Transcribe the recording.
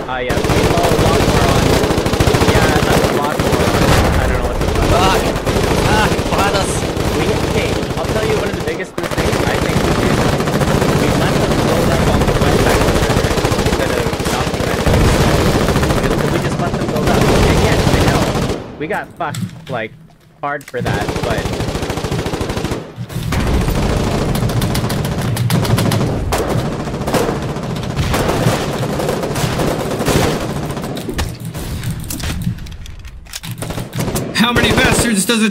Yeah. Oh, Lockmore on. Yeah, that's Lockmore on. I don't know what the fuck. Behind us. Okay, I'll tell you one of the biggest mistakes I think we did. We let them build up on the west side of the river instead of knocking that down. We just let them build up. And yes, I know. We got fucked, like, hard for that, but... How many bastards does it